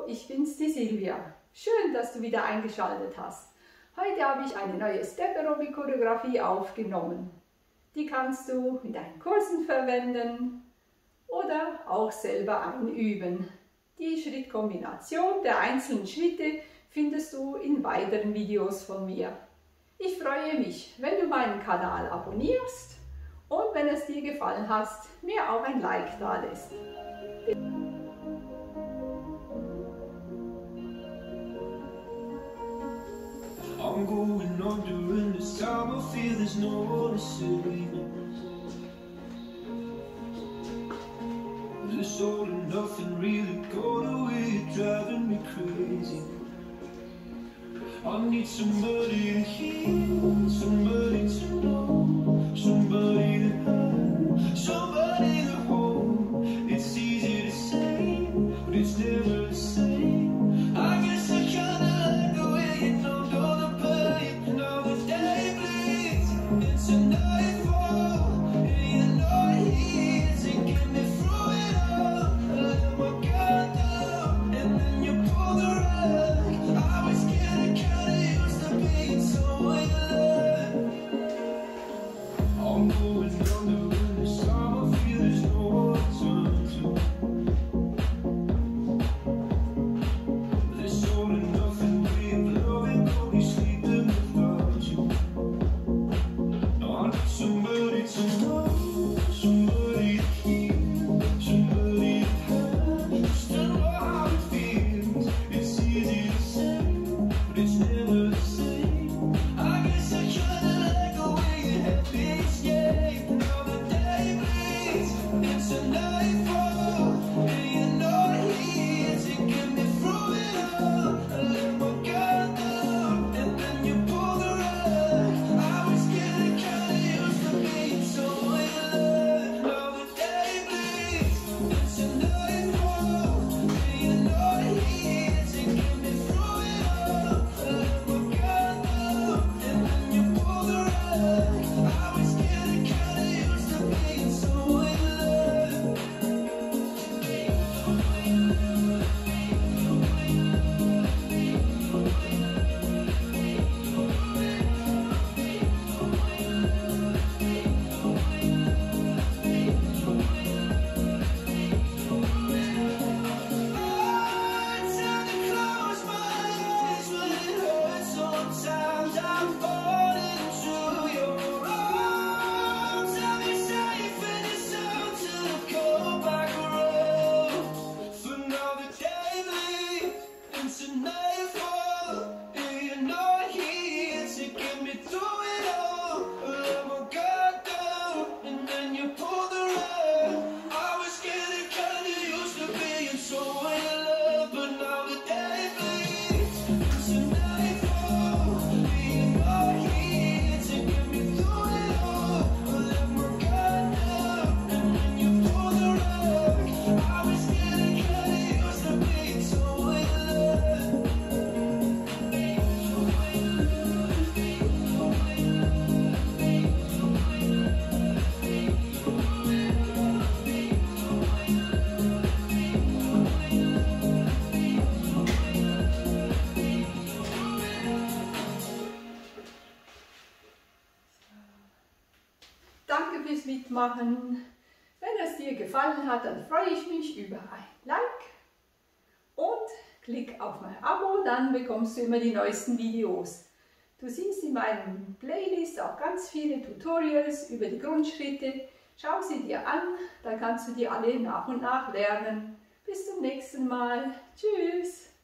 ich bin's, die Silvia. Schön, dass du wieder eingeschaltet hast. Heute habe ich eine neue Step-Aerobic-Choreografie aufgenommen. Die kannst du in deinen Kursen verwenden oder auch selber einüben. Die Schrittkombination der einzelnen Schritte findest du in weiteren Videos von mir. Ich freue mich, wenn du meinen Kanal abonnierst und wenn es dir gefallen hat, mir auch ein Like da lässt. I'm going under and this time I feel there's no one to save me. This all and nothing really got away, driving me crazy. I need somebody to hear, somebody to know, somebody to have, somebody to hold. It's easy to say, but it's never the same. I guess I kinda like the way you know the pain. And now the day bleeds into nightfall, and you're not here to get me through it all. I let my guard down, and then you pull the rug. I was getting kinda used to being so in love. I'm going under, and this time I feel there's no one to turn to. This all and nothing way of loving got me sleeping without you. I need somebody to know, somebody to hear, somebody to have, just to know how it feels. It's easy to say, but it's never the same. I guess I kinda like the way you help me escape. Now the day bleeds into nightfall, and you're not here to get me through it all. I let my guard down, and then you pull the rug. I was getting kinda used to being so in love. Now the day bleeds into nightfall, and you're not here to get me through it all. I let my guard down, and then you pull the rug. I was getting kinda used to being so in love. I tend to close my eyes when it hurts. Sometimes I fall into your arms. I'll be safe and it's out to go back road. For now the day bleeds into nightfall, and you're not here to get me through it all. I let my guard down, and then you pull the rug. I was getting kinda used to being so in love, but now the day bleeds into nightfall, and you're not here to get me through it all. I let my guard down, and then you pull the rug. I was getting kinda used to being so in love. Danke fürs Mitmachen. Wenn es dir gefallen hat, dann freue ich mich über ein Like und klick auf mein Abo, dann bekommst du immer die neuesten Videos. Du siehst in meinem Playlist auch ganz viele Tutorials über die Grundschritte. Schau sie dir an, dann kannst du die alle nach und nach lernen. Bis zum nächsten Mal. Tschüss!